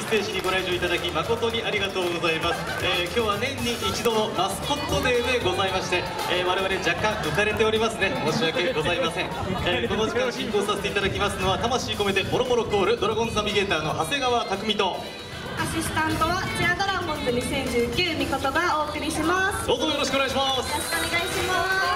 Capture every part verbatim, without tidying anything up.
ステージにご来場いただき誠にありがとうございます。えー、今日は年に一度のマスコットデーでございまして、えー、我々若干浮かれておりますね。申し訳ございません。えー、この時間進行させていただきますのは、魂込めてもろもろコールドラゴンズナビゲーターの長谷川匠と、 アシスタントはチアドラゴンズにせんじゅうきゅうみことがお送りします。 どうぞよろしくお願いします。 よろしくお願いします。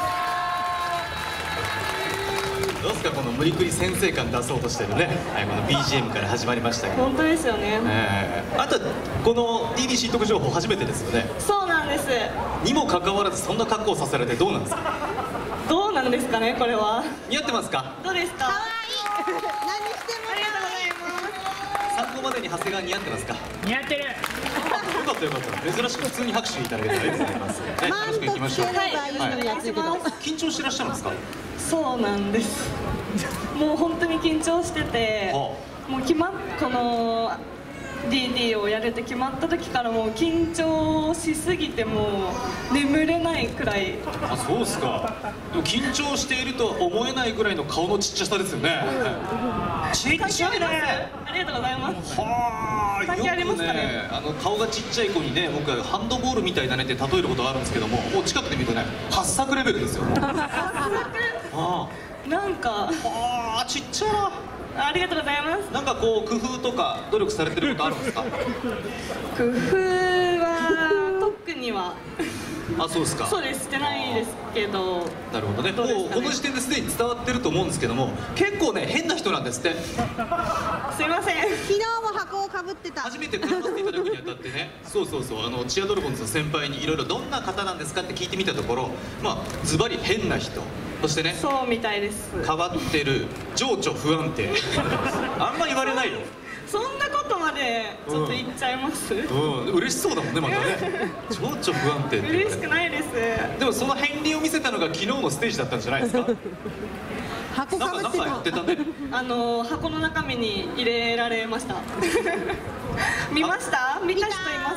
どうですか、この無理くり先生感出そうとしてるね、はい、この ビージーエム から始まりましたけど。 本当ですよね。 えー、あとこの ティーディーシー 特情報初めてですよね。 そうなんです。 にもかかわらずそんな格好させられてどうなんですか。 どうなんですかね、これは。 似合ってますか。 どうですか。 可愛い。何してもありがとうございます。 参考までに長谷川似合ってますか。 似合ってる。 よかったよかった。珍しく普通に拍手いただけたらありがとうございます。ね、楽しくいきましょう。 はい、いいやつけど。 緊張してらっしゃるんですか。 そうなんです。もう本当に緊張してて、もう決まっこの ディーディー をやれて決まった時からもう緊張しすぎてもう眠れないくらい。 あ、そうですか。でも緊張しているとは思えないぐらいの顔のちっちゃさですよね。ちっちゃいね。 ありがとうございます。 はあ、よくね、あの顔がちっちゃい子にね、僕はハンドボールみたいだねって例えることがあるんですけども、もう近くで見るとね、はっさくレベルですよ。ああ、なんか、 ああ、ちっちゃいな。 ありがとうございます。 なんかこう工夫とか努力されてることあるんですか。 工夫は特には。 あ、そうですか。 そうです、してないですけど。 なるほどね。もうこの時点ですでに伝わってると思うんですけども、結構ね変な人なんですって。 すいません。 昨日も箱をかぶってた。 初めて来らせていただくにあたってね、そうそうそう、あのチアドラゴンズの先輩にいろいろどんな方なんですかって聞いてみたところ、まあズバリ変な人。そしてね、 そうみたいです。 変わってる、情緒不安定。あんま言われないよ。 そんなことまでちょっと言っちゃいます。うん、 うん、嬉しそうだもんね、またね。情緒不安定って。 嬉しくないです。 でもその片鱗を見せたのが昨日のステージだったんじゃないですか。 箱かぶってた。 なんかやってたね。 あの箱の中身に入れられました。見ました？見た人います？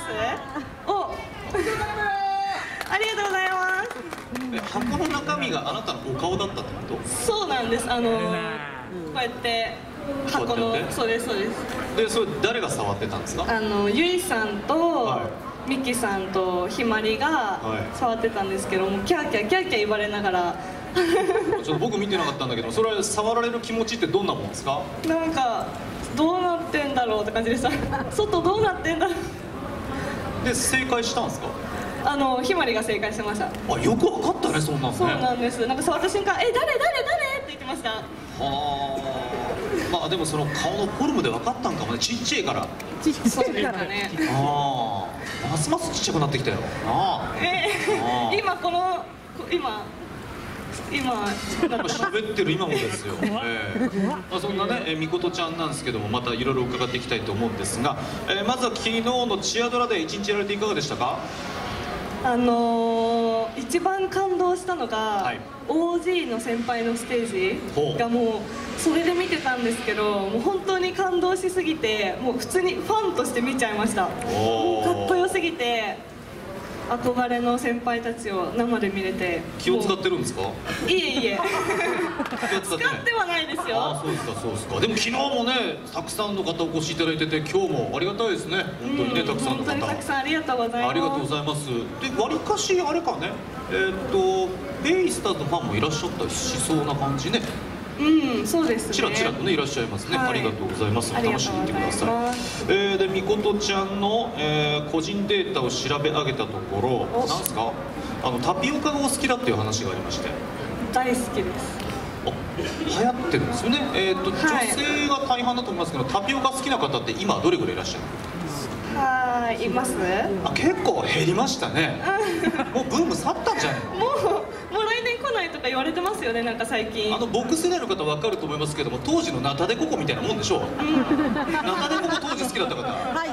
お。ありがとうございます。 箱の中身があなたのお顔だったってこと？ そうなんです。あのこうやって箱の、そうですそうです。 で、それ誰が触ってたんですか？ あのゆいさんと、 はい、 ミキさんとひまりが触ってたんですけども、キャーキャーキャーキャー言われながら。 ちょっと僕見てなかったんだけど、それは触られる気持ちってどんなもんですか？ なんかどうなってんだろうって感じでした。外どうなってんだろう。 で、正解したんですか？ あのひまりが正解してました。 あ、よくわかったね、そんなんね。 そうなんです。なんか触った瞬間、え、誰誰誰って言ってました。はあ。まあでもその顔のフォルムで分かったんかもね。ちっちゃいから。 ちっちゃいからね。 ああ。ますますちっちゃくなってきたよ。ああ。 えー、今この今。今喋ってる今もですよ。えー、まあそんなね、えー、みことちゃんなんですけども、またいろいろ伺っていきたいと思うんですが、えー、まずは昨日のチアドラで一日やられていかがでしたか？ あのー、一番感動したのが、はい、オージー の先輩のステージがもうそれで見てたんですけど、もう本当に感動しすぎて、もう普通にファンとして見ちゃいました。もうかっこよすぎて。憧れの先輩たちを生で見れて。 気を使ってるんですか？ いえいえ使ってはないですよ。 あ、そうですかそうですか。でも昨日もね、たくさんの方お越しいただいてて、今日もありがたいですね。本当にね、たくさんの方、 本当にたくさんありがとうございます。 ありがとうございます。で、わりかしあれかね、えー、っとベイスターズのファンもいらっしゃったりしそうな感じね。 うん、そうですね。 ちらちらとねいらっしゃいますね。はい、ありがとうございます。楽しんでください。えー、でみことちゃんの、えー、個人データを調べ上げたところ、なんですか？あのタピオカがお好きだっていう話がありまして。 大好きです。 あ、流行ってるんですよね。えっ、ー、と、はい、女性が大半だと思いますけど、タピオカ好きな方って今どれぐらいいらっしゃる？ はい、います。 あ、結構減りましたね。もうブーム去ったんじゃないの？ もう、もう来年来ないとか言われてますよね、なんか最近。 あの僕世代の方わかると思いますけども、当時のナタデココみたいなもんでしょう。うん、ナタデココ当時好きだった方。はい。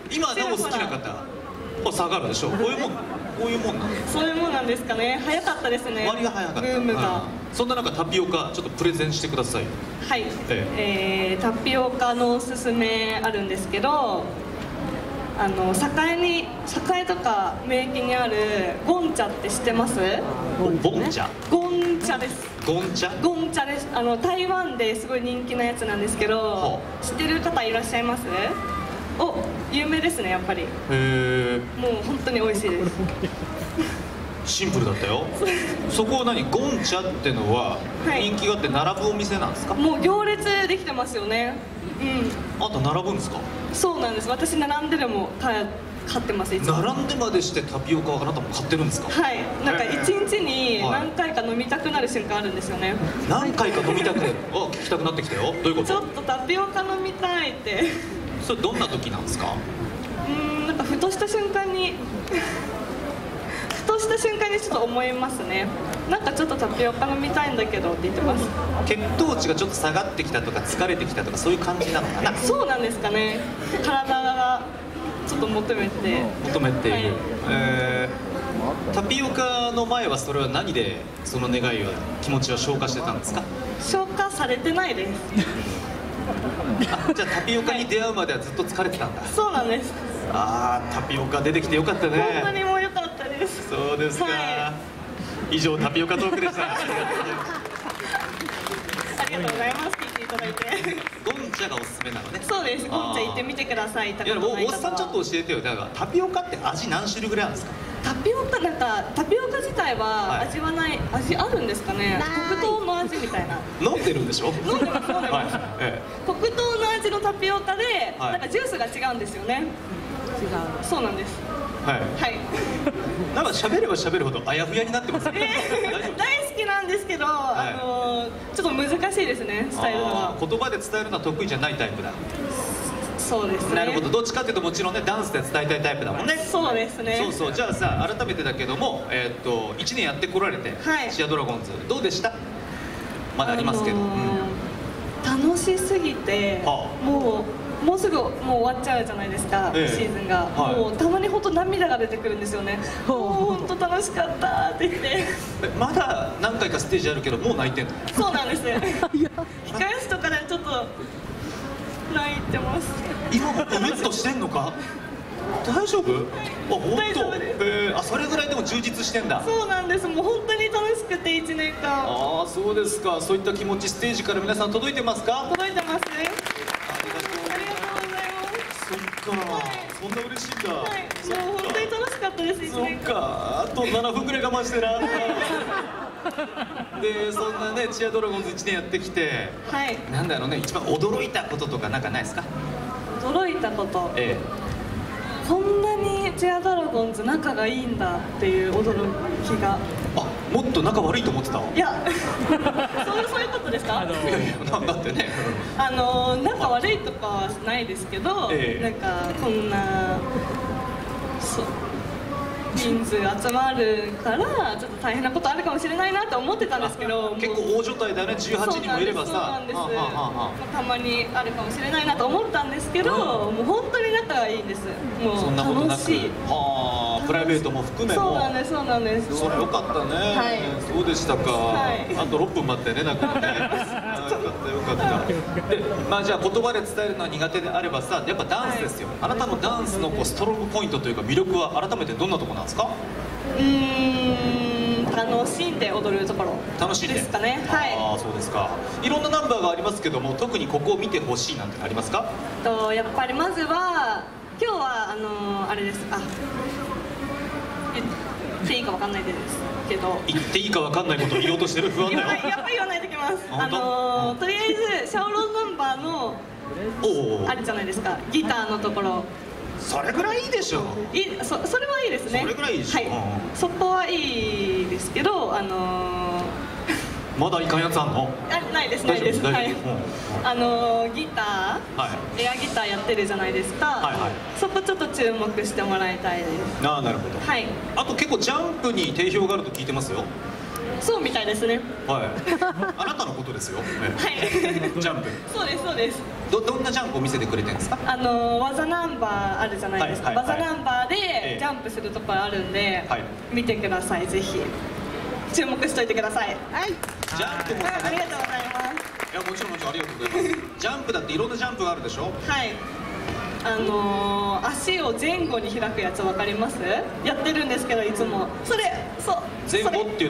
今でも好きな方。下がるでしょう。こういうもん、こういうもんなんです。 そういうもんなんですかね。早かったですね。 終わりが早かった。 ブームが。 そんな中タピオカちょっとプレゼンしてください。 はい。ええー、タピオカのおすすめあるんですけど。あの栄に栄とか名駅にあるゴンチャって知ってます？ ゴンチャ。 ゴンチャです。 ゴンチャ？ ゴンチャです。あの台湾ですごい人気なやつなんですけど、知ってる方いらっしゃいます？お、有名ですね、やっぱり。へえ。もう本当に美味しいです。 シンプルだったよ。そこは何、ゴンチャってのは人気があって並ぶお店なんですか？ もう行列できてますよね。うん。 あと並ぶんですか？ そうなんです。私並んででも買買ってます。いつも並んでまでしてタピオカをあなたも買ってるんですか？ はい。なんか一日に何回か飲みたくなる瞬間あるんですよね。 何回か飲みたくなる。あ、聞きたくなってきたよ。どういうこと？ ちょっとタピオカ飲みたいって。 それどんな時なんですか？ うーん、なんかふとした瞬間にふとした瞬間にちょっと思いますね。なんかちょっとタピオカ飲みたいんだけどって言ってます。 血糖値がちょっと下がってきたとか疲れてきたとかそういう感じなのかな？ そうなんですかね。体がちょっと求めて求めている、はい、えー、タピオカの前はそれは何でその願いは気持ちは消化してたんですか？ 消化されてないです。 あ、じゃあタピオカに出会うまではずっと疲れてたんだ。 そうなんです。 ああ、タピオカ出てきてよかったね。 本当にもうよかったです。 そうですか、はい、以上タピオカトークでしたありがとうございます。聞いていただいて。 ゴンチャがおすすめなのね。 そうです。ゴンチャ行ってみてください。 いや、もうおっさんちょっと教えてよ。だからタピオカって味何種類ぐらいあるんですか？ タピオカ、なんかタピオカ自体は味はない、はい、味あるんですかね。黒糖の味みたいな。 飲んでるんでしょ？ 飲んでます、飲んでます。はい、ええ、黒糖の味のタピオカで、はい、なんかジュースが違うんですよね。違う。そうなんです。はい。はい。 なんか喋れば喋るほどあやふやになってますね。 えー、大好きなんですけど、はい、あのー、ちょっと難しいですね、伝えるのは。 言葉で伝えるのは得意じゃないタイプだ。 そうですね。 なるほど。どっちかっていうともちろんね、ダンスで伝えたいタイプだもんね。 そうですね。 そうそう。じゃあさ、改めてだけども、えー、っといちねんやってこられて、はい、チアドラゴンズどうでした？まだありますけど、あのーうん、楽しすぎて、はあ、もうもうすぐもう終わっちゃうじゃないですか、ええ、シーズンが、はい、もうたまに本当涙が出てくるんですよね。もう本当楽しかったって言って。 まだ何回かステージあるけどもう泣いてんの？ そうなんです控え室とかでちょっと泣いてます。 今もうめっとしてんのか？大丈夫？あ、本当？ 大丈夫です。 えー、あ、それぐらいでも充実してんだ。 そうなんです。もう本当に楽しくていちねんかん。 ああ、そうですか。そういった気持ちステージから皆さん届いてますか？ 届いてますね。 そっか、はい、そんな嬉しいんだ。はい、 もう本当に楽しかったです。 そっか、あとななふんぐらい我慢してな。で、そんなね、チアドラゴンズいちねんやってきて、はい、なんだろうね、一番驚いたこととかなんかないですか？ 驚いたこと、ええ、こんなにチアドラゴンズ仲がいいんだっていう驚きが。 あ、もっと仲悪いと思ってた。 いやそういうそういうことですか？ いやいや、だってね、 あの仲悪いとかはないですけど、ええ、なんかこんなそう人数集まるからちょっと大変なことあるかもしれないなって思ってたんですけど、 結構大所帯だよね。じゅうはちにんもいればさ、そうなんです。たまにあるかもしれないなと思ったんですけど、うん、もう本当に仲がいいんです。もうそんなことなく、 楽しい。 はあ、プライベートも含めも。 そうなんです、そうなんです。 それ良かったね。はい、そうでしたか。はい、あとろっぷん待ってね、なんかね。よかったよかった。で、まあじゃあ言葉で伝えるのは苦手であればさ、やっぱダンスですよ。はい、あなたのダンスのこうストロングポイントというか魅力は改めてどんなところなんですか？ うーん、楽しんで踊るところ楽しんでですかね。はい。 ああ、そうですか。いろんなナンバーがありますけども、特にここを見てほしいなんてありますか？ とやっぱりまずは今日はあのー、あれです。あ、言っていいかわかんないですけど。 言っていいかわかんないことを言おうとしてる。不安だよ。 やっぱり言わないときます。あのー、とりあえずシャオロンナンバーのあるじゃないですか。ギターのところ。 それぐらいいいでしょ。 いい、そ、それはいいですね。 それぐらいいいでしょ。 はい、そこはいいですけど、あのー、まだいかんやつあんの？あ、 ないです、ないです。はい。あのー、ギター、はい、エアギターやってるじゃないですか。はいはい。そこちょっと注目してもらいたいです。 ああ、なるほど。はい。あと結構ジャンプに定評があると聞いてますよ。 そうみたいですね。 はい。あなたのことですよ。はい。ジャンプ。 そうです、そうです。 どどんなジャンプを見せてくれてるんですか？ あの技ナンバーあるじゃないですか。技ナンバーでジャンプするところあるんで、はい、見てください。ぜひ注目しといてください。はい。 ジャンプもさ、 ありがとうございます。 いや、もちろんもちろんありがとうございます。ジャンプだっていろんなジャンプがあるでしょ？ はい。あのー、足を前後に開くやつわかります？やってるんですけどいつもそれそう。 前後っていうと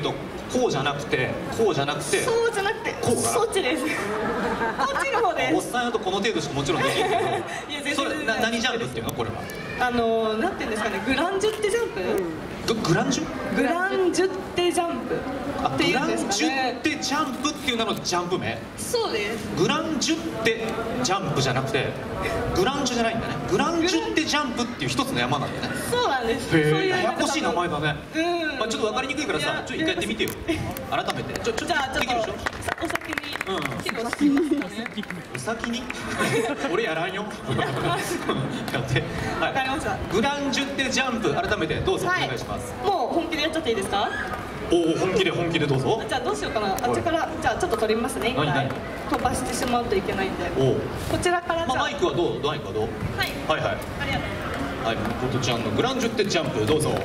こうじゃなくてこうじゃなくてそうじゃなくてこうかなそっちですこっちの方でおっす。 さんやとこの程度しかもちろんできないけどいや全然それ全然な何ジャンプっていうのこれはあのなんていうんですかね、グランジュってジャンプ、 ググランジュグランジュってジャンプあっていうんですグランジュかねっ。てジャンプっていう名のジャンプ名そうですグランジュってジャンプじゃなくてグランジュじゃないんだね。グランジュってジャンプっていう一つの山なんだね。 そうなんです。そうへえいうややこしい名前だね。 うんまあちょっと分かりにくいからさいやちょっと一回やってみてよ改めてちょちょじゃあちょっとできるでしょお先にうんうん披露してみますかね。 お先に俺やらんよやってわかりました。 はいグランジュってジャンプ改めてどうぞおはい願いします。 もう本気でやっちゃっていいですか？ おお本気で本気でどうぞ。 じゃあどうしようかな。あっちからじゃあちょっと取りますね。一何回何飛ばしてしまうといけないんで。 おおこちらからじゃあ。 まあマイクはどうマイクはどうはい。 はいはいありがとう。 はいことちゃんのグランジュってジャンプどうぞ。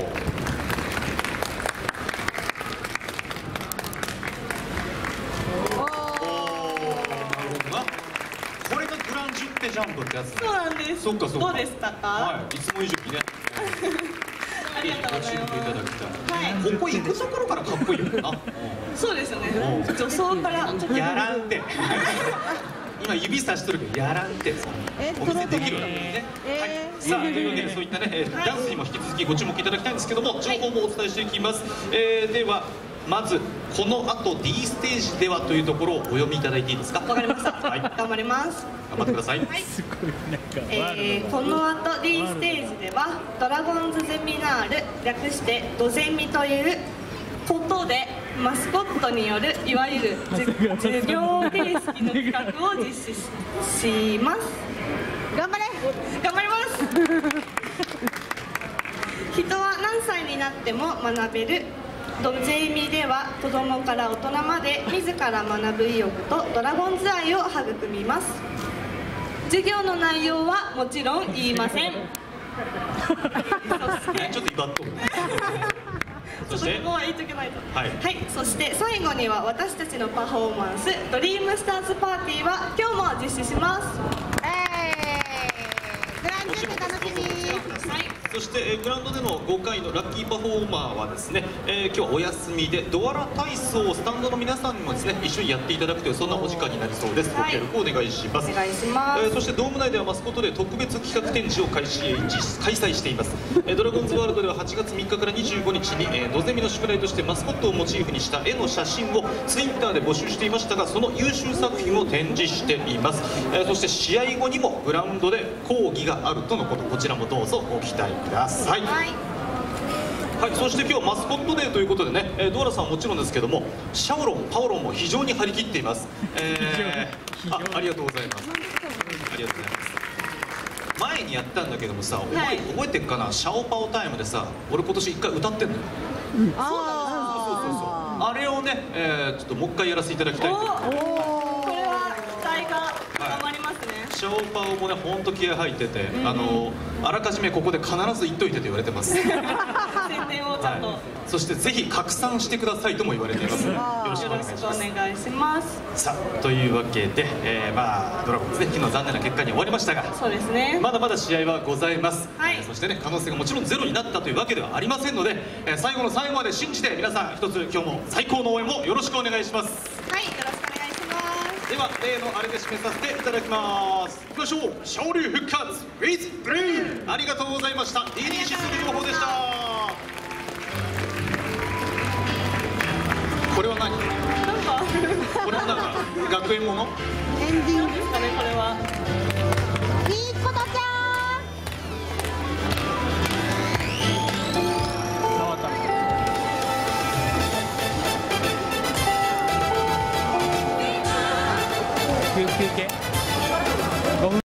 おおおなるほどな。これがグランジュってジャンプってやつそうなんです。 そっかそっかどうでしたか？ はいいつも以上にねありがとうござい教えていただまきたい、 はいここ行くところからかっこいいよなす。そうですよねうん。 助走からちょっとやらんって今指さしとるけどやらんってさえお見せできるわけですね、 えーはい、さあというわけでそういったね、えーダンスにも引き続きご注目いただきたいんですけども情報もお伝えしていきます、えーではまずこの後 D ステージではというところをお読みいただいていいですか。 わかりました。 はい頑張ります。 頑張ってください、 はい。えーこの後 D ステージではドラゴンズゼミナール略してドゼミということでマスコットによるいわゆるじ授業形式の企画を実施しします。 頑張れ頑張ります人は何歳になっても学べるドゼミでは子どもから大人まで自ら学ぶ意欲とドラゴンズ愛を育みます。授業の内容はもちろん言いませんそしてちょっと威張っとるねそしてここは言っとけないとはいそして最後には私たちのパフォーマンスドリームスターズパーティーは今日も実施します。 えーグランジュって楽しみはいそして、えーグラウンドでのごかいのラッキーパフォーマーはですね、えー今日はお休みでドアラ体操をスタンドの皆さんにもですね一緒にやっていただくというそんなお時間になりそうです。ごはい協力お願いします。 お願いしますえーそしてドーム内ではマスコットで特別企画展示を開始実開催しています。えードラゴンズワールドでははちがつみっかからにじゅうごにちに、えー、ドゼミの宿題としてマスコットをモチーフにした絵の写真をツイッターで募集していましたがその優秀作品を展示しています。えーそして試合後にもグラウンドで講義があるとのこと、こちらもどうぞご期待ください。 はいはい、そして今日はマスコットデーということでね、えードーラさんはもちろんですけどもシャオロン、パオロンも非常に張り切っています、えー、あありがとうございますありがとうございます前にやったんだけどもさ、覚え,、 はい覚えてっかな、シャオパオタイムでさ俺今年一回歌ってんのよ。 ああれをね、えーちょっともう一回やらせていただきたいおというこれは期待が高まりますね。 シャオパオもね本当気合入ってて、あのあらかじめここで必ず言っといてと言われてます宣伝をちゃんと、 はい、そしてぜひ拡散してくださいとも言われています。よろしくおよろしくお願いします。 願いします。 さあというわけで、えーまあドラゴンズね昨日残念な結果に終わりましたが、 そうですね。 まだまだ試合はございます。 はいえーそしてね可能性がもちろんゼロになったというわけではありませんので、えー最後の最後まで信じて皆さん一つ今日も最高の応援もよろしくお願いします。 はい、よろしくお願いします。 では例のあれで締めさせていただきます。いきましょう。シャオリュウ復活 with brain ありがとうございました。 ディーディー システム情報でした。これは何？ なんかこれはなんか学園もの？ エンディングですかね、これは。 いいことちゃ休休憩